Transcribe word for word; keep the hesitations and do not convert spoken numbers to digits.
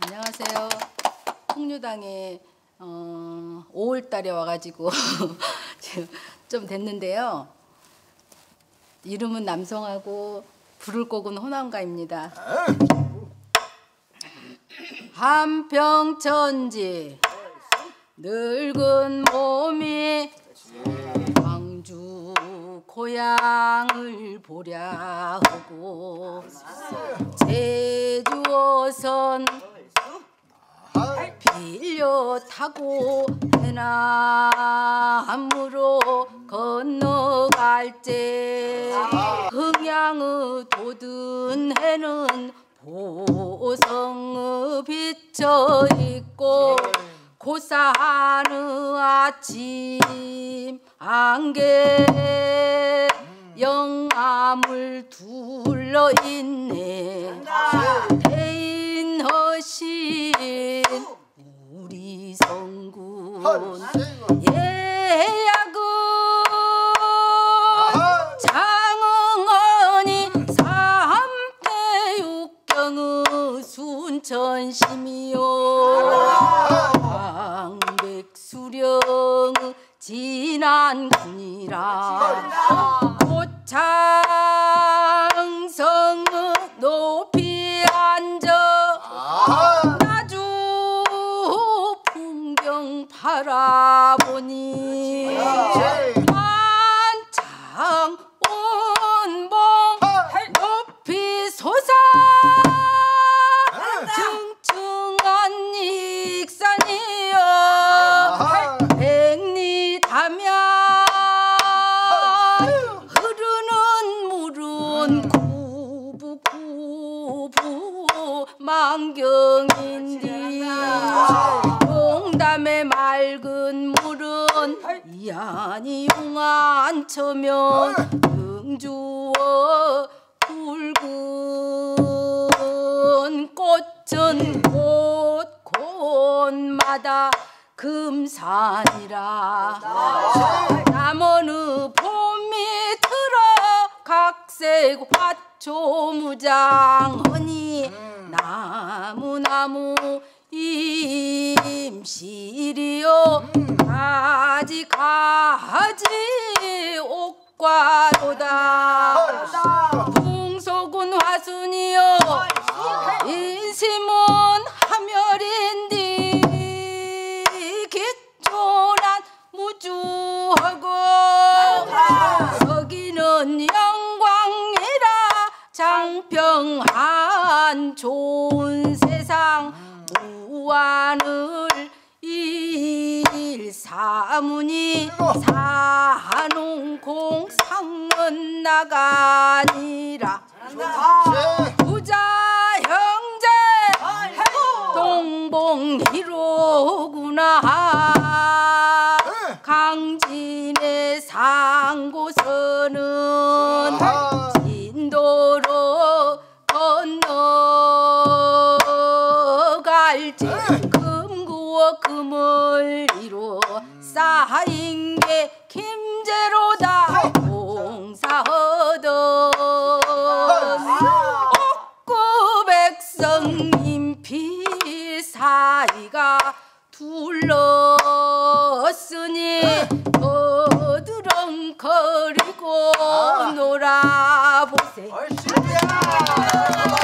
안녕하세요. 풍류당에 어, 오월 달에 와가지고 지금 좀 됐는데요. 이름은 남성하고 부를 곡은 호남가입니다. 한평천지 늙은 몸이 광주 고향을 보랴 하고 제주어선 빌려 타고 해남으로 건너갈 때 흥양의 돋은 해는 보성의 비쳐 있고 고사하는 아침 안개 영암을 둘러 있네. 대인허신 우리 성군 예약은 장흥언이 삼대 육경의 순천심이요 강백수령의 진안군이라 고창성의 높이 앉아 나주 풍경 바라보니 만창 온봉 높이 솟아 층층한 익산이여 백리 담야 흐르는 물은 구부구부 만경인디 용담의 맑은 물은 이안이 용안처면 응주어 붉은 꽃은 곳곳마다 금산이라 남원의 봄이 들어 각색 화초무장하니 나무나무 임실이요 가지 가지 옥과로다 풍속은 화순이요 인심은 하멸인디 기초난 무주하고 서기는 영광이라 장평한 좋은 세상 무안을 일사문이 산홍공상은 나가니라 부자 형제 동봉이로구나 강진의 상고서는 진도로 건너갈 때 금구어 금을 이루 쌓인 게 김제로다 공사하던 옥구백성 인피 사이가 둘렀으니 어드렁거리고 놀아보세.